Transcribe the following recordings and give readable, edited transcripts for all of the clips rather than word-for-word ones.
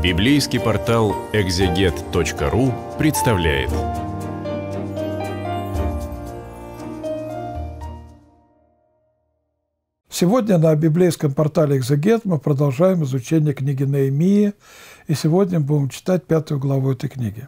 Библейский портал экзегет.ру представляет. Сегодня на библейском портале «Экзегет» мы продолжаем изучение книги Неемии, и сегодня будем читать 5 главу этой книги.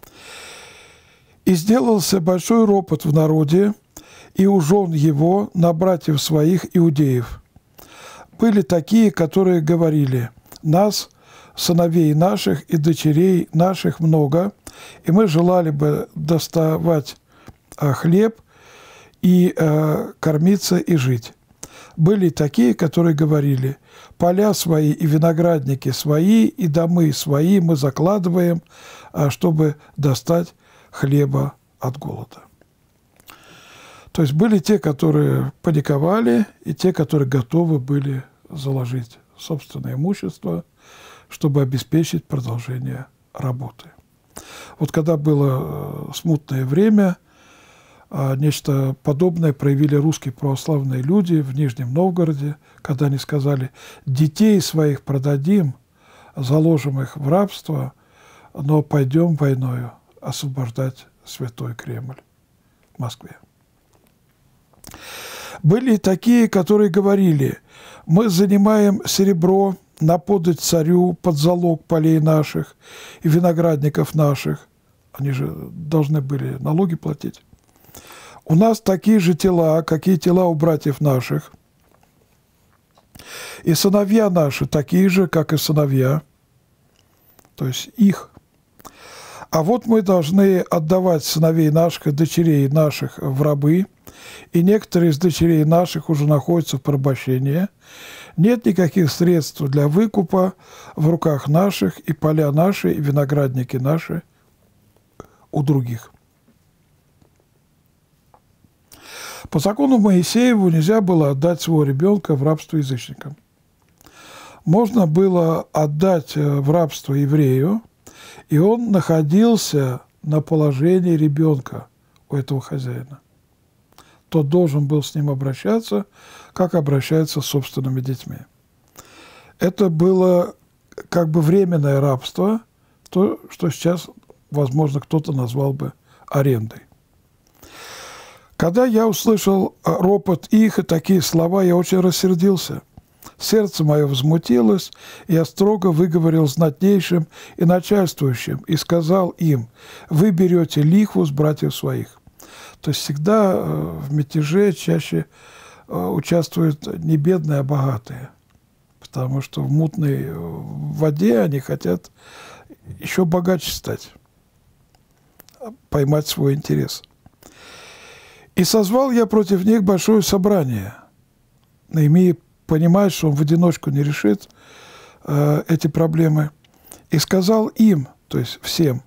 «И сделался большой ропот в народе, и у жен его на братьев своих иудеев. Были такие, которые говорили: нас, сыновей наших и дочерей наших много, и мы желали бы доставать хлеб и кормиться и жить. Были такие, которые говорили: поля свои и виноградники свои, и домы свои мы закладываем, чтобы достать хлеба от голода». То есть были те, которые паниковали, и те, которые готовы были заложить собственное имущество, чтобы обеспечить продолжение работы. Вот когда было смутное время, нечто подобное проявили русские православные люди в Нижнем Новгороде, когда они сказали: детей своих продадим, заложим их в рабство, но пойдем войною освобождать Святой Кремль в Москве. Были и такие, которые говорили: мы занимаем серебро на подать царю под залог полей наших и виноградников наших. Они же должны были налоги платить. У нас такие же тела, какие тела у братьев наших. И сыновья наши такие же, как и сыновья, то есть их. А вот мы должны отдавать сыновей наших и дочерей наших в рабы, и некоторые из дочерей наших уже находятся в порабощении. Нет никаких средств для выкупа в руках наших, и поля наши, и виноградники наши у других. По закону Моисееву нельзя было отдать своего ребенка в рабство язычникам. Можно было отдать в рабство еврею, и он находился на положении ребенка у этого хозяина. Тот должен был с ним обращаться, как обращается с собственными детьми. Это было как бы временное рабство, то, что сейчас, возможно, кто-то назвал бы арендой. Когда я услышал ропот их и такие слова, я очень рассердился. Сердце мое возмутилось, и я строго выговорил знатнейшим и начальствующим, и сказал им: вы берете лихву с братьев своих. То есть всегда в мятеже чаще участвуют не бедные, а богатые, потому что в мутной воде они хотят еще богаче стать, поймать свой интерес. «И созвал я против них большое собрание». Неемия понимает, что он в одиночку не решит эти проблемы. «И сказал им», то есть всем: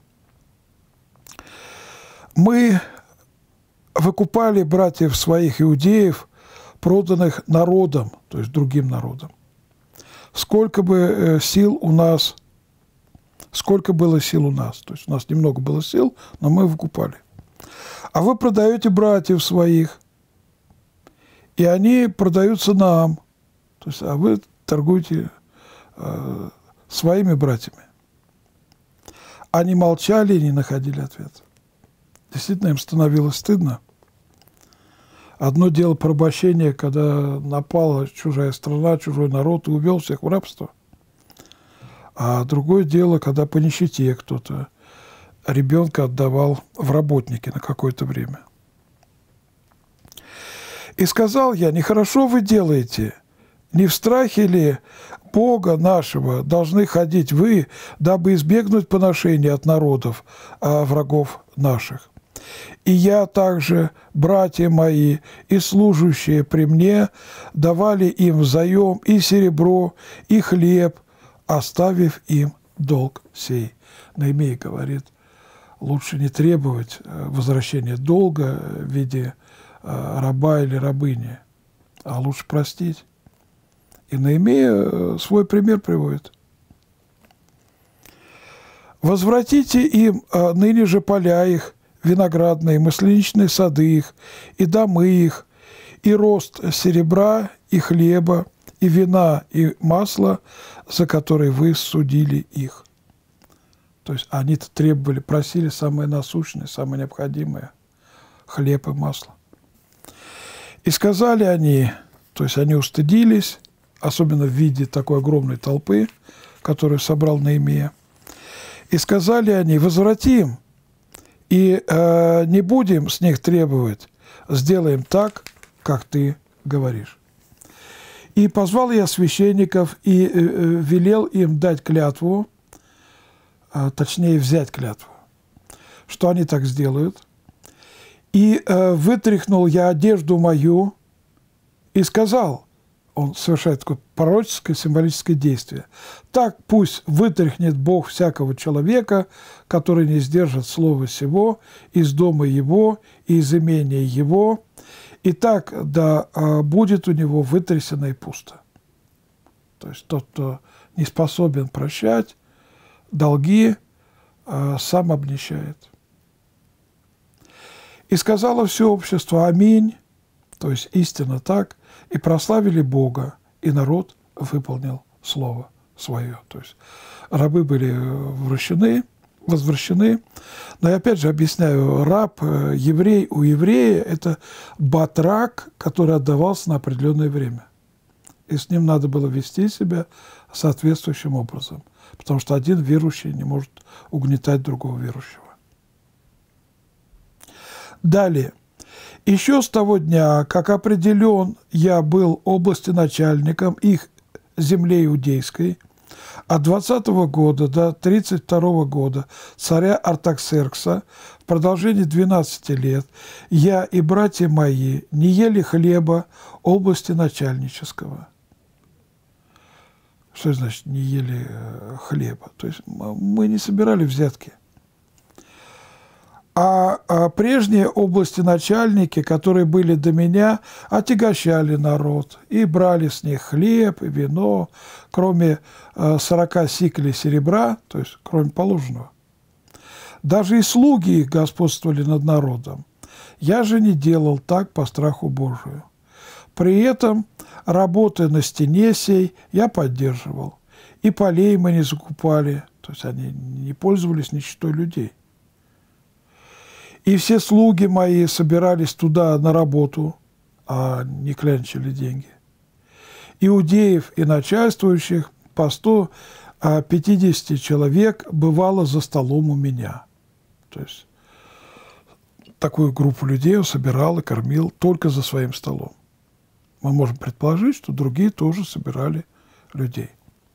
мы выкупали братьев своих иудеев, проданных народом, то есть другим народом. Сколько бы сил у нас, сколько было сил у нас, то есть у нас немного было сил, но мы выкупали. А вы продаете братьев своих, и они продаются нам, то есть, а вы торгуете своими братьями. Они молчали и не находили ответа. Действительно, им становилось стыдно. Одно дело порабощение, когда напала чужая страна, чужой народ и увел всех в рабство. А другое дело, когда по нищете кто-то ребенка отдавал в работники на какое-то время. «И сказал я: нехорошо вы делаете, не в страхе ли Бога нашего должны ходить вы, дабы избегнуть поношения от народов, врагов наших? И я также, братья мои и служащие при мне, давали им взаем и серебро, и хлеб, оставив им долг сей». Неемия говорит: лучше не требовать возвращения долга в виде раба или рабыни, а лучше простить. И Неемия свой пример приводит. «Возвратите им ныне же поля их, виноградные, масляничные сады их, и домы их, и рост серебра, и хлеба, и вина, и масла, за которые вы судили их». То есть они-то требовали, просили самое насущное, самое необходимое – хлеб и масло. И сказали они, то есть они устыдились, особенно в виде такой огромной толпы, которую собрал Неемия. И сказали они: возвратим, и не будем с них требовать, сделаем так, как ты говоришь. И позвал я священников и велел им дать клятву, точнее взять клятву, что они так сделают. И вытряхнул я одежду мою и сказал, он совершает такое пророческое символическое действие: так пусть вытряхнет Бог всякого человека, который не сдержит слова сего, из дома его и из имения его, и так да будет у него вытрясено и пусто. То есть тот, кто не способен прощать долги, сам обнищает. И сказало все общество: аминь, то есть истинно так, и прославили Бога, и народ выполнил слово свое. То есть рабы были возвращены. Но я опять же объясняю, раб, еврей, у еврея – это батрак, который отдавался на определенное время. И с ним надо было вести себя соответствующим образом, потому что один верующий не может угнетать другого верующего. Далее. Еще с того дня, как определен я был областеначальником их земли иудейской, от 20-го года до 32-го года царя Артаксеркса, в продолжении 12 лет, я и братья мои не ели хлеба области начальнического. Что значит не ели хлеба? То есть мы не собирали взятки. А прежние области начальники, которые были до меня, отягощали народ и брали с них хлеб и вино, кроме 40 сиклей серебра, то есть кроме положенного. Даже и слуги их господствовали над народом. Я же не делал так по страху Божию. При этом работы на стене сей я поддерживал, и полей мы не закупали, то есть они не пользовались нищетой людей. И все слуги мои собирались туда на работу, а не клянчили деньги. Иудеев и начальствующих по 150 человек бывало за столом у меня. То есть такую группу людей он собирал и кормил только за своим столом. Мы можем предположить, что другие тоже собирали людей.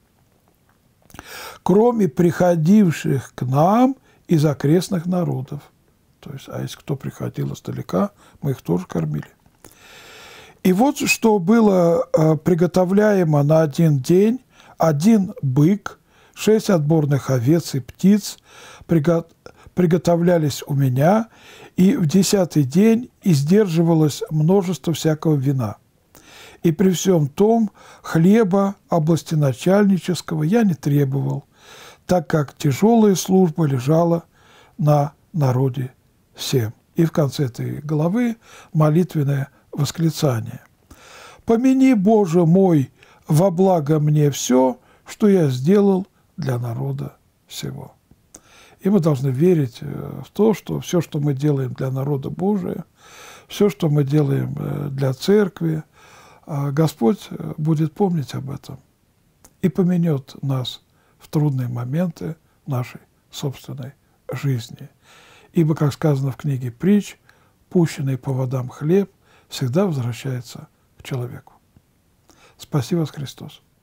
Кроме приходивших к нам из окрестных народов. То есть, а если кто приходил издалека, мы их тоже кормили. И вот что было приготовляемо на один день: 1 бык, 6 отборных овец и птиц приготовлялись у меня, и в 10-й день издерживалось множество всякого вина. И при всем том хлеба областеначальнического я не требовал, так как тяжелая служба лежала на народе всем. И в конце этой главы молитвенное восклицание: «Помяни, Боже мой, во благо мне все, что я сделал для народа всего». И мы должны верить в то, что все, что мы делаем для народа Божия, все, что мы делаем для церкви, Господь будет помнить об этом и помянет нас в трудные моменты нашей собственной жизни. Ибо, как сказано в книге Притч, пущенный по водам хлеб всегда возвращается к человеку. Спаси вас, Христос!